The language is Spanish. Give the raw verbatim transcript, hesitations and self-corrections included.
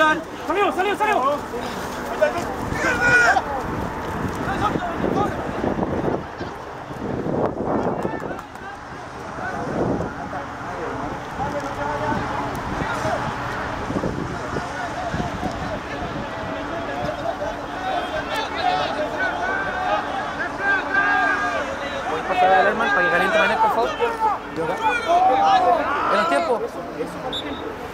lateral. ¡Salió, salió, salió! ¿Puedes pasar al Herman para que caliente Manet, por favor? En el tiempo.